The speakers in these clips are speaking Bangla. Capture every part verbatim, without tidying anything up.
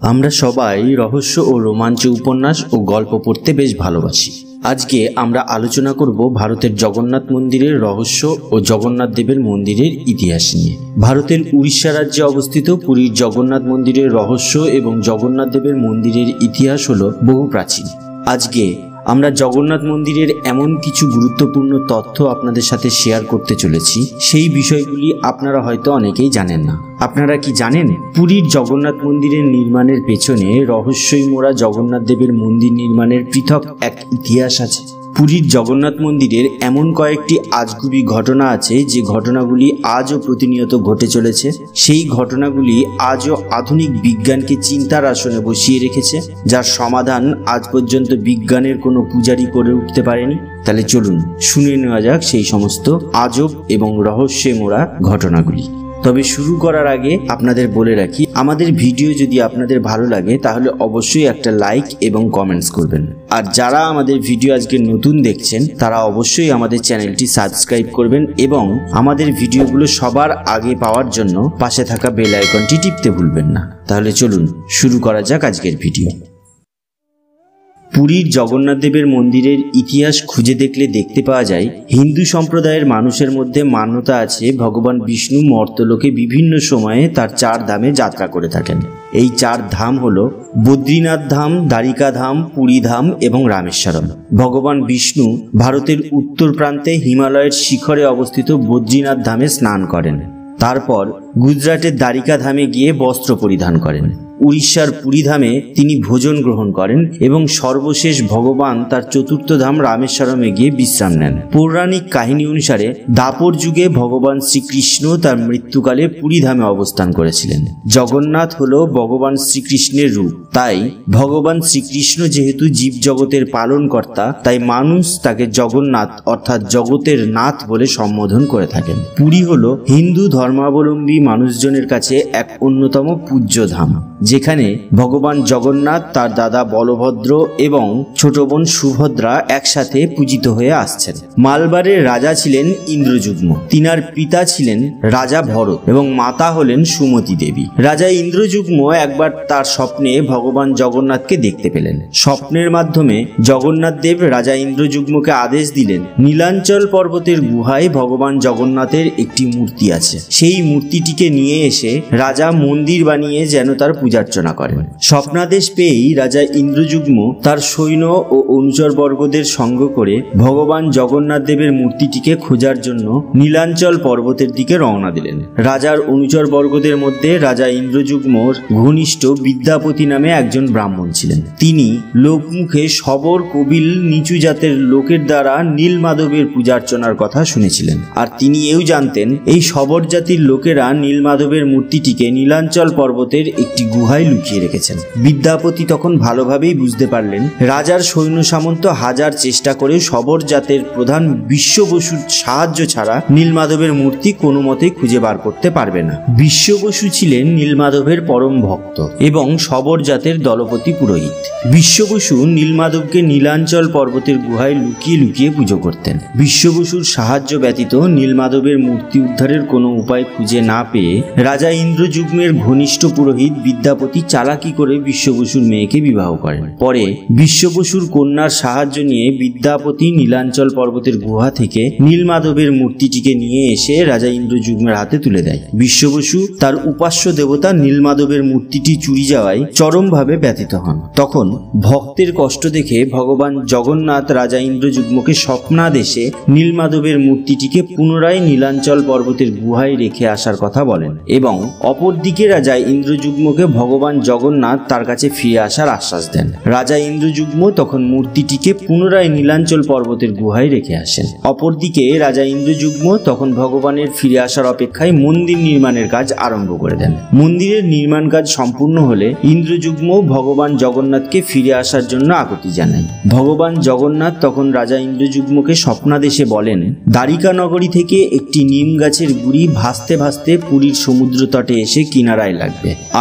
আমরা সবাই রহস্য ও রোমাঞ্চ উপন্যাস ও গল্প পড়তে বেশ ভালোবাসি। আজকে আমরা আলোচনা করব ভারতের জগন্নাথ মন্দিরের রহস্য ও জগন্নাথ দেবের মন্দিরের ইতিহাস নিয়ে। ভারতের উড়িষ্যা রাজ্যে অবস্থিত পুরীর জগন্নাথ মন্দিরের রহস্য এবং জগন্নাথ দেবের মন্দিরের ইতিহাস হলো বহু প্রাচীন। আজকে আমরা জগন্নাথ মন্দিরের এমন কিছু গুরুত্বপূর্ণ তথ্য আপনাদের সাথে শেয়ার করতে চলেছি, সেই বিষয়গুলি আপনারা হয়তো অনেকেই জানেন না। আপনারা কি জানেন পুরীর জগন্নাথ মন্দিরের নির্মাণের পেছনে রহস্যই মোড়া জগন্নাথ দেবের মন্দির নির্মাণের পৃথক এক ইতিহাস আছে? পুরীর জগন্নাথ মন্দিরের এমন কয়েকটি আজগুবি ঘটনা আছে যে ঘটনাগুলি আজও প্রতিনিয়ত ঘটে চলেছে। সেই ঘটনাগুলি আজও আধুনিক বিজ্ঞানকে চিন্তার আসনে বসিয়ে রেখেছে, যার সমাধান আজ পর্যন্ত বিজ্ঞানের কোনো পূজারি করে উঠতে পারেনি। তাহলে চলুন শুনে নেওয়া যাক সেই সমস্ত আজব এবং রহস্যে মোড়া ঘটনাগুলি। তবে শুরু করার আগে আপনাদের বলে রাখি, আমাদের ভিডিও যদি আপনাদের ভালো লাগে তাহলে অবশ্যই একটা লাইক এবং কমেন্টস করবেন। আর যারা আমাদের ভিডিও আজকে নতুন দেখছেন তারা অবশ্যই আমাদের চ্যানেলটি সাবস্ক্রাইব করবেন এবং আমাদের ভিডিওগুলো সবার আগে পাওয়ার জন্য পাশে থাকা বেল আইকনটি টিপতে ভুলবেন না। তাহলে চলুন শুরু করা যাক আজকের ভিডিও। পুরীর জগন্নাথ দেবের মন্দিরের ইতিহাস খুঁজে দেখলে দেখতে পাওয়া যায় হিন্দু সম্প্রদায়ের মানুষের মধ্যে মান্যতা আছে ভগবান বিষ্ণু মর্তলোকে বিভিন্ন সময়ে তার চার ধামে যাত্রা করে থাকেন। এই চার ধাম হলো বদ্রীনাথ ধাম, দ্বারিকা ধাম, পুরী ধাম এবং রামেশ্বরম। ভগবান বিষ্ণু ভারতের উত্তর প্রান্তে হিমালয়ের শিখরে অবস্থিত বদ্রীনাথ ধামে স্নান করেন। তারপর গুজরাটের দ্বারিকা ধামে গিয়ে বস্ত্র পরিধান করেন। উড়িষ্যার পুরী ধামে তিনি ভোজন গ্রহণ করেন এবং সর্বশেষ ভগবান তার চতুর্থ ধাম রামেশ্বরমে গিয়ে বিশ্রাম নেন। পৌরাণিক কাহিনী অনুসারে দাপর যুগে ভগবান শ্রীকৃষ্ণ তার মৃত্যুকালে পুরী ধামে অবস্থান করেছিলেন। জগন্নাথ হলো ভগবান শ্রীকৃষ্ণের রূপ, তাই ভগবান শ্রীকৃষ্ণ যেহেতু জীব জগতের পালনকর্তা, তাই মানুষ তাকে জগন্নাথ অর্থাৎ জগতের নাথ বলে সম্বোধন করে থাকেন। পুরী হলো হিন্দু ধর্মাবলম্বী মানুষজনের কাছে এক অন্যতম পূজ্য ধাম, যেখানে ভগবান জগন্নাথ, তার দাদা বলভদ্র এবং ছোট বোন সুভদ্রা একসাথে পূজিত হয়ে আসছেন। মালবারের রাজা ছিলেন ইন্দ্রযুগ্ম, তিনার পিতা ছিলেন রাজা ভরত এবং মাতা হলেন সুমতি দেবী। রাজা ইন্দ্রযুগ্ম একবার তার স্বপ্নে ভগবান জগন্নাথকে দেখতে পেলেন। স্বপ্নের মাধ্যমে জগন্নাথ দেব রাজা ইন্দ্রযুগ্মকে আদেশ দিলেন, নীলাঞ্চল পর্বতের গুহায় ভগবান জগন্নাথের একটি মূর্তি আছে, সেই মূর্তিটিকে নিয়ে এসে রাজা মন্দির বানিয়ে যেন তার পূজার্চনা করেন। স্বপ্নাদেশ পেয়েই রাজা ইন্দ্রযুগ্ম তার সৈন্য ও অনুচর বর্গদের সঙ্গ করে ভগবান জগন্নাথ দেবের মূর্তিটিকে খোঁজার জন্য নীলাঞ্চল পর্বতের দিকে রওনা দিলেন। রাজার অনুচর বর্গদের মধ্যে রাজা ইন্দ্রযুগ্মর ঘনিষ্ঠ বিদ্যাপতি নামে একজন ব্রাহ্মণ ছিলেন। তিনি লোকমুখে সবর, কবিল, নিচু জাতের লোকের দ্বারা নীলমাধবের পূজার্চনার কথা শুনেছিলেন। আর তিনি এও জানতেন এই সবর জাতির লোকেরা নীলমাধবের মূর্তিটিকে নীলাঞ্চল পর্বতের একটি গুহায় লুকিয়ে রেখেছেন। বিদ্যাপতি তখন ভালোভাবেই বুঝতে পারলেন রাজার সৈন্য সামন্ত হাজার চেষ্টা করে সবর জাতের প্রধান বিশ্ব বসুর সাহায্য ছাড়া নীলমাধবের মূর্তি কোনো মতেই খুঁজে বার করতে পারবে না। বিশ্ব বসু ছিলেন নীলমাধবের পরম ভক্ত এবং সবর জাতের দলপতি পুরোহিত। বিশ্ব বসু নীলমাধবকে নীলাঞ্চল পর্বতের গুহায় লুকিয়ে লুকিয়ে পুজো করতেন। বিশ্ব বসুর সাহায্য ব্যতীত নীলমাধবের মূর্তি উদ্ধারের কোনো উপায় খুঁজে না পেয়ে রাজা ইন্দ্রযুগ্মের ঘনিষ্ঠ পুরোহিত বিদ্যাপতি চালাকি করে বিশ্ব বসুর মেয়েকে বিবাহ করেন। পরে বিশ্ব বসুর কন্যার সাহায্য নিয়ে বিদ্যাপতি নীলাঞ্চল পর্বতের গুহা থেকে নীলমাধবের মূর্তিটিকে নিয়ে এসে রাজা ইন্দ্রযুগ্মের হাতে তুলে দেয়। বিশ্ব বসু তার উপাস্য দেবতা নীলমাধবের মূর্তিটি চুরি যাওয়ায় চরমভাবে ব্যথিত হন। তখন ভক্তের কষ্ট দেখে ভগবান জগন্নাথ রাজা ইন্দ্রযুগ্মকে স্বপ্নাদেশে নীলমাধবের মূর্তিটিকে পুনরায় নীলাঞ্চল পর্বতের গুহায় রেখে আসার কথা বলেন এবং অপরদিকে রাজা ইন্দ্রযুগ্মকে ভগবান জগন্নাথ তার কাছে ফিরে আসার আশ্বাস দেন। রাজা ইন্দ্রযুগ্ম তখন মূর্তিটিকে পুনরায় নীলাঞ্চল পর্বতের গুহায় রেখে আসেন। অপরদিকে রাজা ইন্দ্রযুগ্ম তখন ভগবানের ফিরে আসার অপেক্ষায় মন্দির নির্মাণের কাজ আরম্ভ করে দেন। মন্দিরের নির্মাণ কাজ সম্পূর্ণ হলে ইন্দ্রযুগ্ম ভগবান জগন্নাথকে ফিরে আসার জন্য আকুতি জানায়। ভগবান জগন্নাথ তখন রাজা ইন্দ্রযুগ্মকে স্বপ্নাদেশে বলেন, দ্বারিকা নগরী থেকে একটি নিম গাছের গুড়ি ভাসতে ভাসতে পুরীর সমুদ্র তটে এসে কিনারায় লাগবে, আর ওই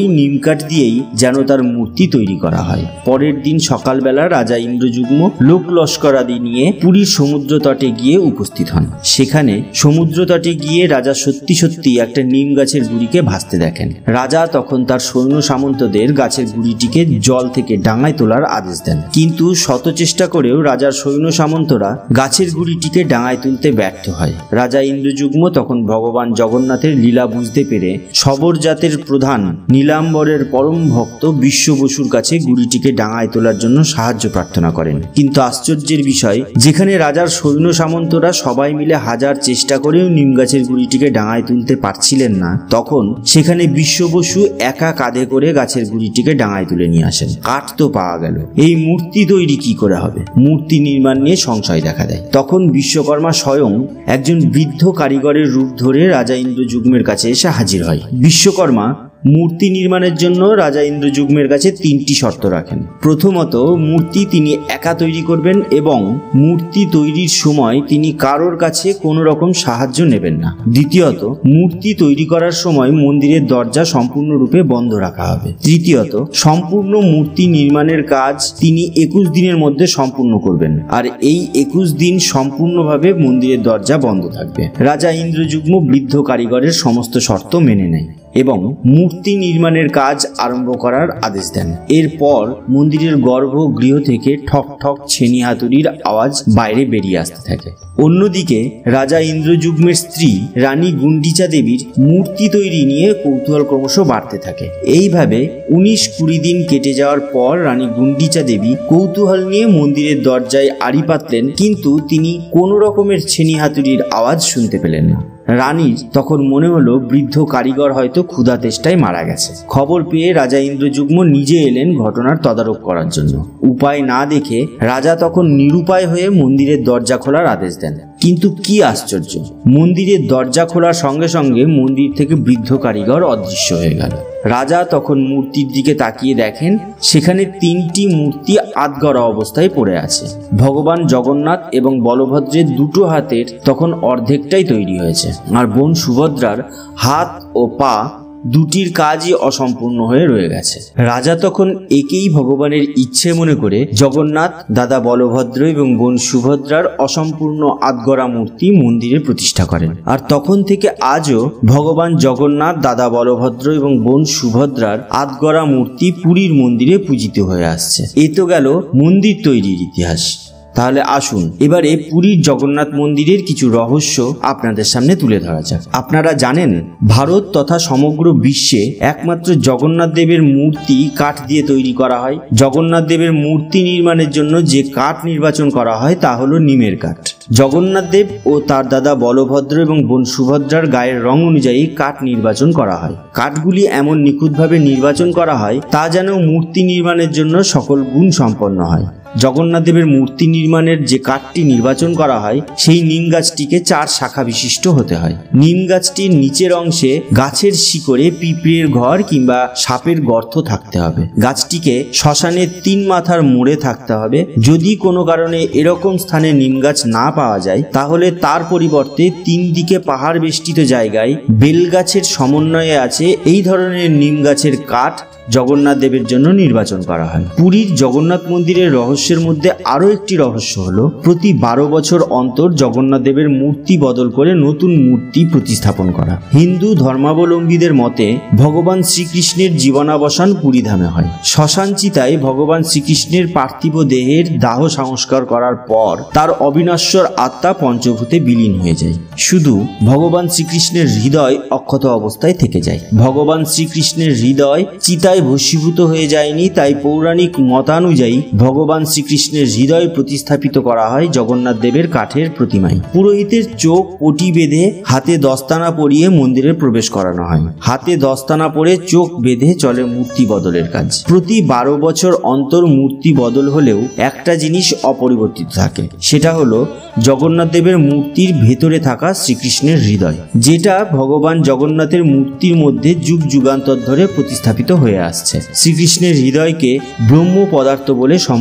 নিম কাঠ দিয়েই যেন তার মূর্তি তৈরি করা হয়। পরের দিন সকালবেলা রাজা ইন্দ্রযুগ্ম লোক লস্কর আদি নিয়ে পুরীর সমুদ্র তটে গিয়ে উপস্থিত হন। সেখানে সমুদ্র তটে গিয়ে রাজা সত্যি সত্যি একটা নিম গাছের গুড়িকে ভাসতে দেখেন। রাজা তখন তার সৈন্য সামন্তদের গাছের গুড়িটিকে জল থেকে ডাঙায় তোলার আদেশ দেন, কিন্তু শত চেষ্টা করেও রাজার সৈন্য সামন্তরা গাছের গুড়িটিকে ডাঙায় তুলতে ব্যর্থ হয়। রাজা ইন্দ্রযুগ্ম তখন ভগবান জগন্নাথের লীলা বুঝতে পেরে সবর জাতের প্রধান নীলাম্বরের পরম ভক্ত বিশ্ব বসুর কাছে গুড়িটিকে ডাঙায় তোলার জন্য সাহায্য প্রার্থনা করেন। কিন্তু আশ্চর্যের বিষয়, যেখানে রাজার সৈন্য সামন্তরা সবাই মিলে হাজার চেষ্টা করেও নিম গাছের গুড়িটিকে ডাঙায় তুলতে পারছিলেন না, তখন সেখানে বিশ্ব বসু একা কাঁধে করে গাছের গুড়িটিকে ডাঙায় তুলে নিয়ে আসেন। কাঠ তো পাওয়া গেল, এই মূর্তি তৈরি কি করে হবে? মূর্তি নির্মাণ নিয়ে সংশয় দেখা দেয়। তখন বিশ্বকর্মা স্বয়ং একজন বৃদ্ধ কারিগরের রূপ ধরে রাজা ইন্দ্রযুগ্মের কাছে এসে হাজির হয়। বিশ্বকর্মা মূর্তি নির্মাণের জন্য রাজা ইন্দ্রযুগ্মের কাছে তিনটি শর্ত রাখেন। প্রথমত, মূর্তি তিনি একা তৈরি করবেন এবং মূর্তি তৈরির সময় তিনি কারোর কাছে কোনো রকম সাহায্য নেবেন না। দ্বিতীয়ত, মূর্তি তৈরি করার সময় মন্দিরের দরজা সম্পূর্ণরূপে বন্ধ রাখা হবে। তৃতীয়ত, সম্পূর্ণ মূর্তি নির্মাণের কাজ তিনি একুশ দিনের মধ্যে সম্পূর্ণ করবেন, আর এই একুশ দিন সম্পূর্ণভাবে মন্দিরের দরজা বন্ধ থাকবে। রাজা ইন্দ্রযুগ্ম বৃদ্ধ কারিগরের সমস্ত শর্ত মেনে নেয় এবং মূর্তি নির্মাণের কাজ আরম্ভ করার আদেশ দেন। এরপর মন্দিরের গর্ভগৃহ থেকে ঠক ঠক ছেনি হাতুড়ির আওয়াজ বাইরে বেরিয়ে আসতে থাকে। অন্যদিকে রাজা ইন্দ্রযুগ্মের স্ত্রী রানী গুন্ডিচা দেবীর মূর্তি তৈরি নিয়ে কৌতূহল ক্রমশ বাড়তে থাকে। এইভাবে উনিশ কুড়ি দিন কেটে যাওয়ার পর রানী গুন্ডিচা দেবী কৌতূহল নিয়ে মন্দিরের দরজায় আড়ি পাতলেন, কিন্তু তিনি কোনো রকমের ছেনি হাতুড়ির আওয়াজ শুনতে পেলেন না। রানীর তখন মনে হলো বৃদ্ধ কারিগর হয়তো ক্ষুধা তেষ্টায় মারা গেছে। খবর পেয়ে রাজা ইন্দ্রযুগ্ম নিজে এলেন ঘটনার তদারক করার জন্য। উপায় না দেখে রাজা তখন নিরুপায় হয়ে মন্দিরের দরজা খোলার আদেশ দেন। কিন্তু কি আশ্চর্য, মন্দিরের দরজা খোলার সঙ্গে সঙ্গে মন্দির থেকে বৃদ্ধ কারিগর অদৃশ্য হয়ে গেল। রাজা তখন মূর্তির দিকে তাকিয়ে দেখেন সেখানে তিনটি মূর্তি আধগড়া অবস্থায় পড়ে আছে। ভগবান জগন্নাথ এবং বলভদ্রের দুটো হাতের তখন অর্ধেকটাই তৈরি হয়েছে, আর বোন সুভদ্রার হাত ও পা দুটির কাজই অসম্পূর্ণ হয়ে রয়ে গেছে। রাজা তখন একেই ভগবানের ইচ্ছে মনে করে জগন্নাথ, দাদা বলভদ্র এবং বোন সুভদ্রার অসম্পূর্ণ আধগড়া মূর্তি মন্দিরে প্রতিষ্ঠা করেন। আর তখন থেকে আজও ভগবান জগন্নাথ, দাদা বলভদ্র এবং বোন সুভদ্রার আধগড়া মূর্তি পুরীর মন্দিরে পূজিত হয়ে আসছে। এ তো গেল মন্দির তৈরির ইতিহাস। তাহলে আসুন এবারে পুরীর জগন্নাথ মন্দিরের কিছু রহস্য আপনাদের সামনে তুলে ধরা যাক। আপনারা জানেন ভারত তথা সমগ্র বিশ্বে একমাত্র জগন্নাথ দেবের মূর্তি কাঠ দিয়ে তৈরি করা হয়। জগন্নাথ দেবের মূর্তি নির্মাণের জন্য যে কাঠ নির্বাচন করা হয় তা হলো নিমের কাঠ। জগন্নাথ দেব ও তার দাদা বলভদ্র এবং বোন সুভদ্রার গায়ের রং অনুযায়ী কাঠ নির্বাচন করা হয়। কাঠগুলি এমন নিখুঁতভাবে নির্বাচন করা হয় তা যেন মূর্তি নির্মাণের জন্য সকল গুণ সম্পন্ন হয়। জগন্নাথ দেবের মূর্তি নির্মাণের যে কাঠটি নির্বাচন করা হয় সেই নিম গাছটিকে চার শাখা বিশিষ্ট হতে হয়। নিম গাছটির নিচের অংশে গাছের শিকড়ে পিঁপড়ের ঘর কিংবা সাপের গর্ত থাকতে হবে। গাছটিকে শ্মশানের তিন মাথার মোড়ে থাকতে হবে। যদি কোনো কারণে এরকম স্থানে নিম গাছ না পাওয়া যায় তাহলে তার পরিবর্তে তিন দিকে পাহাড় বেষ্টিত জায়গায় বেল গাছের সমন্বয়ে আছে এই ধরনের নিম গাছের কাঠ জগন্নাথ দেবের জন্য নির্বাচন করা হয়। পুরীর জগন্নাথ মন্দিরের রহস্যের মধ্যে আরো একটি রহস্য হলো প্রতি বারো বছর অন্তর জগন্নাথ দেবের মূর্তি বদল করে নতুন মূর্তি প্রতিস্থাপন করা। হিন্দু ধর্মাবলম্বীদের মতে ভগবান শ্রীকৃষ্ণের জীবনাবসান পুরী ধামে হয়। শ্মশান চিতায় ভগবান শ্রীকৃষ্ণের পার্থিব দেহের দাহ সংস্কার করার পর তার অবিনশ্বর আত্মা পঞ্চভূতে বিলীন হয়ে যায়। শুধু ভগবান শ্রীকৃষ্ণের হৃদয় অক্ষত অবস্থায় থেকে যায়। ভগবান শ্রীকৃষ্ণের হৃদয় চিতায় ভস্মীভূত হয়ে যায়নি, তাই পৌরাণিক মতানুযায়ী ভগবান শ্রীকৃষ্ণের হৃদয় প্রতিস্থাপিত করা হয় জগন্নাথ দেবের কাঠের প্রতিমায়। পুরোহিতের চোখ পটি বেঁধে হাতে দস্তানা পরিয়ে মন্দিরে প্রবেশ করানো হয়। হাতে দস্তানা পরে চোখ বেঁধে চলে মূর্তি বদলের কাজ। প্রতি বারো বছর অন্তর মূর্তি বদল হলেও একটা জিনিস অপরিবর্তিত থাকে, সেটা হলো জগন্নাথ দেবের মূর্তির ভেতরে থাকা শ্রীকৃষ্ণের হৃদয়, যেটা ভগবান জগন্নাথের মূর্তির মধ্যে যুগ যুগান্তর ধরে প্রতিস্থাপিত হয়ে আসছে। শ্রীকৃষ্ণের হৃদয়কে ব্রহ্ম পদার্থ বলে সম্বোধন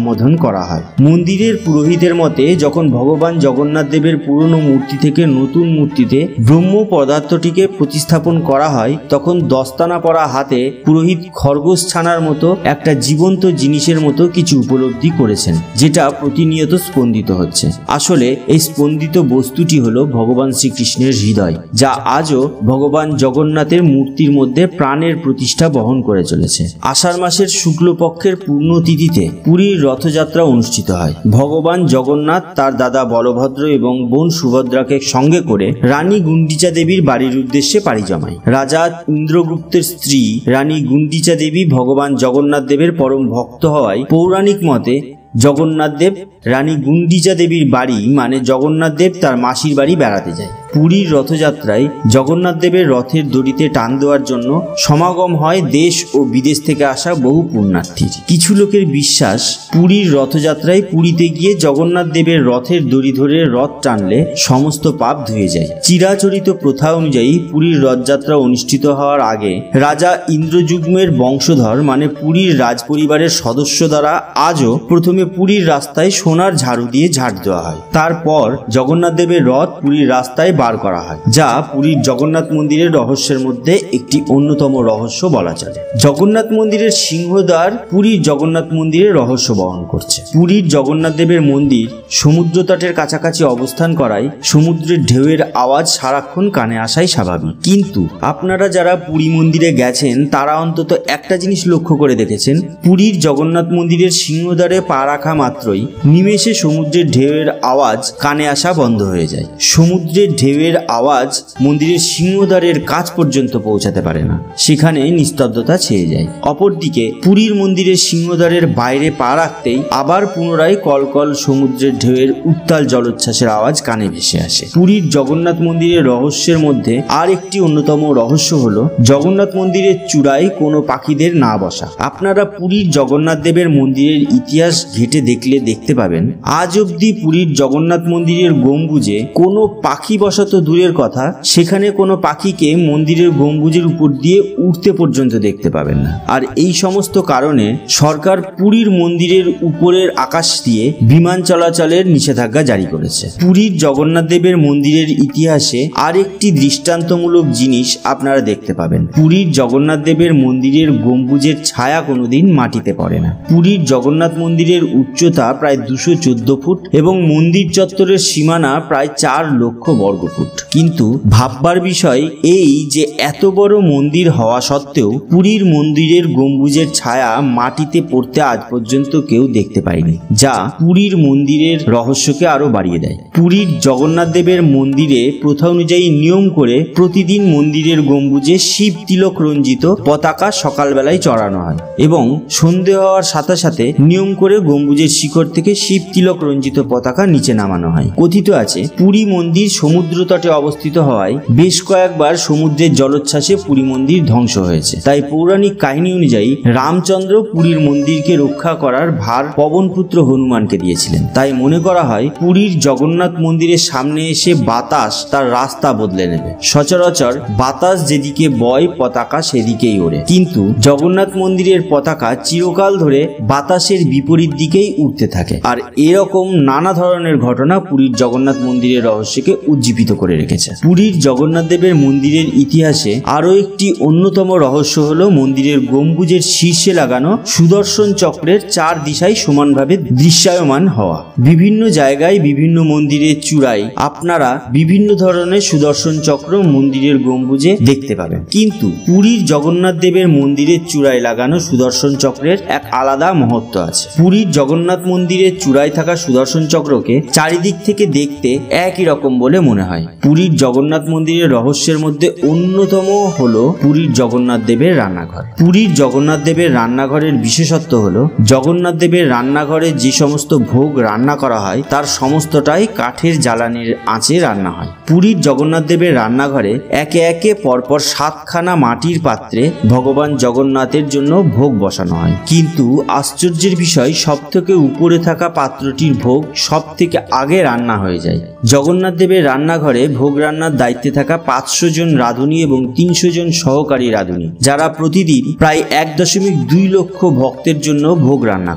করা হয়। মন্দিরের পুরোহিতের মতে যখন ভগবান জগন্নাথ দেবের পুরনো মূর্তি থেকে নতুন মূর্তিতে ব্রহ্ম পদার্থটিকে প্রতিস্থাপন করা হয়, তখন দস্তানা পরা হাতে পুরোহিত খরগোশ ছানার মতো একটা জীবন্ত জিনিসের মতো কিছু উপলব্ধি করেছেন, যেটা প্রতিনিয়ত স্পন্দিত হচ্ছে। আসলে এই স্পন্দিত বস্তুটি হলো ভগবান শ্রীকৃষ্ণের হৃদয়, যা আজও ভগবান জগন্নাথের মূর্তির মধ্যে প্রাণের প্রতিষ্ঠা বহন করে চলেছে। আষাঢ় মাসের শুক্লপক্ষের পূর্ণ তিথিতে পুরীর রথযাত্রা অনুষ্ঠিত হয়। ভগবান জগন্নাথ তার দাদা বলভদ্র এবং বোন সুভদ্রাকে সঙ্গে করে রানী গুন্ডিচা দেবীর বাড়ির উদ্দেশ্যে পাড়ি জমায়। রাজা ইন্দ্রগুপ্তের স্ত্রী রানী গুন্ডিচা দেবী ভগবান জগন্নাথ দেবের পরম ভক্ত হওয়ায় পৌরাণিক মতে জগন্নাথ দেব রানী গুন্ডিচা দেবীর বাড়ি মানে জগন্নাথ দেব তার মাসির বাড়ি বেড়াতে যায়। পুরীর রথযাত্রায় জগন্নাথ দেবের রথের দড়িতে টান দেওয়ার জন্য সমাগম হয় দেশ ও বিদেশ থেকে আসা বহু পুণ্যার্থীর। কিছু লোকের বিশ্বাস, পুরীর রথযাত্রায় পুরীতে গিয়ে জগন্নাথ দেবের রথের দড়ি ধরে রথ টানলে সমস্ত পাপ ধুয়ে যায়। চিরাচরিত প্রথা অনুযায়ী পুরীর রথযাত্রা অনুষ্ঠিত হওয়ার আগে রাজা ইন্দ্রযুগ্মের বংশধর মানে পুরীর রাজপরিবারের সদস্য দ্বারা আজও প্রথমে পুরীর রাস্তায় সোনার ঝাড়ু দিয়ে ঝাড় দেওয়া হয়। তারপর জগন্নাথ দেবের রথ পুরীর রাস্তায় বার করা হয়, যা পুরীর জগন্নাথ মন্দিরের রহস্যের মধ্যে একটি অন্যতম রহস্য বলা চলে। জগন্নাথ মন্দিরের সিংহদ্বার পুরীর জগন্নাথ মন্দিরের রহস্য বহন করছে। পুরীর জগন্নাথ দেবের মন্দির সমুদ্র তটের কাছাকাছি অবস্থান করায় সমুদ্রের ঢেউয়ের আওয়াজ সারাক্ষণ কানে আসাই স্বাভাবিক। কিন্তু আপনারা যারা পুরী মন্দিরে গেছেন তারা অন্তত একটা জিনিস লক্ষ্য করে দেখেছেন, পুরীর জগন্নাথ মন্দিরের সিংহদ্বারে পা রাখা মাত্রই নিমেষে সমুদ্রের ঢেউয়ের আওয়াজ কানে আসা বন্ধ হয়ে যায়। সমুদ্রের ঢেউয়ের আওয়াজ মন্দিরের সিংহদ্বারের কাছ পর্যন্ত পৌঁছাতে পারে না, সেখানে নিস্তব্ধতা ছেয়ে যায়। অপরদিকে পুরীর মন্দিরের সিংহদ্বারের বাইরে পা রাখতেই আবার পুনরায় কলকল সমুদ্রের ঢেউয়ের উত্তাল জলোচ্ছ্বাসের আওয়াজ কানে ভেসে আসে। পুরীর জগন্নাথ মন্দিরের রহস্যের মধ্যে আর একটি অন্যতম রহস্য হলো জগন্নাথ মন্দিরের চূড়ায় কোনো পাখিদের না বসা। আপনারা পুরীর জগন্নাথ দেবের মন্দিরের ইতিহাস ঘেটে দেখলে দেখতে পাবেন, আজ অব্দি পুরীর জগন্নাথ মন্দিরের গম্বুজে কোনো পাখি বসা তো দূরের কথা, সেখানে কোনো পাখিকে মন্দিরের গম্বুজের উপর দিয়ে উঠতে পর্যন্ত দেখতে পাবেন না। আর এই সমস্ত কারণে সরকার পুরীর মন্দিরের উপরের আকাশ দিয়ে বিমান চলাচলের নিষেধাজ্ঞা জারি করেছে। পুরীর জগন্নাথ দেবের মন্দিরের ইতিহাসে আর একটি দৃষ্টান্তমূলক জিনিস আপনারা দেখতে পাবেন, পুরীর জগন্নাথ দেবের মন্দিরের গম্বুজের ছায়া কোনোদিন মাটিতে পড়ে না। পুরীর জগন্নাথ মন্দিরের উচ্চতা প্রায় দুশো চোদ্দ ফুট এবং মন্দির চত্বরের সীমানা প্রায় চার লক্ষ বর্গ ফুট। কিন্তু ভাববার বিষয় এই যে এত বড় মন্দির হওয়া সত্ত্বেও পুরীর মন্দিরের গম্বুজের ছায়া মাটিতে পড়তে আজ পর্যন্ত কেউ দেখতে পায়নি, যা পুরীর মন্দিরের রহস্যকে আরো বাড়িয়ে দেয়। পুরীর জগন্নাথ দেবের মন্দিরে প্রথা অনুযায়ী নিয়ম করে প্রতিদিন মন্দিরের গম্বুজে শিব তিলক রঞ্জিত পতাকা সকালবেলায় চড়ানো হয় এবং সন্ধে হওয়ার সাথে সাথে নিয়ম করে গম্বুজের শিখর থেকে শিব তিলক রঞ্জিত পতাকা নিচে নামানো হয়। কথিত আছে পুরী মন্দির সমুদ্র তটে অবস্থিত হওয়ায় বেশ কয়েকবার সমুদ্রের জলোচ্ছ্বাসে পুরী মন্দির ধ্বংস হয়েছে। তাই পৌরাণিক কাহিনী অনুযায়ী রামচন্দ্র পুরীর মন্দিরকে রক্ষা করার ভার পবনপুত্র হনুমানকে দিয়েছিলেন। তাই মনে করা হয় পুরীর জগন্নাথ মন্দিরের সামনে এসে বাতাস তার রাস্তা বদলে নেবে। সচরাচর বাতাস যেদিকে বয় পতাকা সেদিকেই ওড়ে, কিন্তু জগন্নাথ মন্দিরের পতাকা চিরকাল ধরে বাতাসের বিপরীত দিকেই উঠতে থাকে। আর এরকম নানা ধরনের ঘটনা পুরীর জগন্নাথ মন্দিরের রহস্যকে উজ্জীবিত করে রেখেছে। পুরীর জগন্নাথ দেবের মন্দিরের ইতিহাসে আরো একটি অন্যতম রহস্য হলো মন্দিরের গম্বুজের শীর্ষে লাগানো সুদর্শন চক্রের চার দিশায় সমানভাবে দৃশ্যায়মান হওয়া। বিভিন্ন জায়গায় বিভিন্ন মন্দিরের চূড়ায় আপনারা বিভিন্ন ধরনের সুদর্শন চক্র মন্দিরের গম্বুজে দেখতে পাবেন, কিন্তু পুরীর জগন্নাথ দেবের মন্দিরের চূড়ায় লাগানো সুদর্শন চক্রের এক আলাদা মহত্ব আছে। পুরীর জগন্নাথ মন্দিরের চূড়ায় থাকা সুদর্শন চক্রকে চারিদিক থেকে দেখতে একই রকম বলে মনে হয়। পুরীর জগন্নাথ মন্দিরের রহস্যের মধ্যে অন্যতম হলো পুরীর জগন্নাথ দেবের রান্নাঘর। পুরীর জগন্নাথ দেবের রান্নাঘরের বিশেষত্ব হলো জগন্নাথ দেবের রান্নাঘরে যে সমস্ত ভোগ রান্না করা হয় তার সমস্তটাই কাঠের জ্বালানির আঁচে রান্না হয়। পুরীর জগন্নাথ দেবের রান্নাঘরে একে একে পরপর সাতখানা মাটির পাত্রে ভগবান জগন্নাথের জন্য ভোগ বসানো হয়, কিন্তু আশ্চর্যের বিষয় সব থেকে উপরে থাকা পাত্রটির ভোগ সব থেকে আগে রান্না হয়ে যায়। জগন্নাথ দেবের রান্নাঘরে ভোগ রান্নার দায়িত্বে থাকা পাঁচশো জন রাঁধুনি এবং তিনশো জন সহকারী রাঁধুনি, যারা প্রতিদিন প্রায় এক দশমিক দুই লক্ষ ভক্তের জন্য ভোগ রান্না করেন।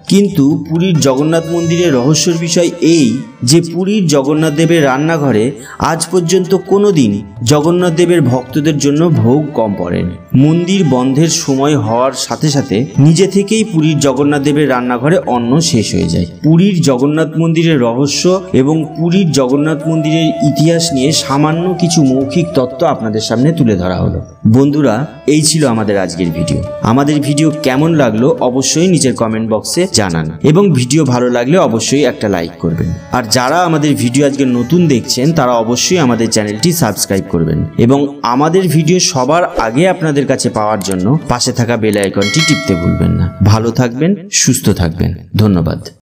কিন্তু পুরীর জগন্নাথ মন্দিরের রহস্যের বিষয় এই যে পুরীর জগন্নাথ দেবের রান্নাঘরে আজ পর্যন্ত কোনো দিন জগন্নাথ দেবের ভক্তদের জন্য ভোগ কম পড়েনি। মন্দির বন্ধের সময় হওয়ার সাথে সাথে নিজে থেকেই পুরীর জগন্নাথ দেবের রান্নাঘরে অন্ন শেষ হয়ে যায়। পুরীর জগন্নাথ মন্দিরের রহস্য এবং পুরীর জগন্নাথ মন্দিরের ইতিহাস নিয়ে সামান্য কিছু মৌখিক তথ্য আপনাদের সামনে তুলে ধরা হলো। বন্ধুরা, এই ছিল আমাদের আজকের ভিডিও। আমাদের ভিডিও কেমন লাগলো অবশ্যই নিচের কমেন্ট বক্সে জানান এবং ভিডিও ভালো লাগলে অবশ্যই একটা লাইক করবেন। আর যারা আমাদের ভিডিও আজকে নতুন দেখছেন তারা অবশ্যই আমাদের চ্যানেলটি সাবস্ক্রাইব করবেন এবং আমাদের ভিডিও সবার আগে আপনাদের কাছে পাওয়ার জন্য পাশে থাকা বেল আইকনটি টিপতে ভুলবেন না। ভালো থাকবেন, সুস্থ থাকবেন। ধন্যবাদ।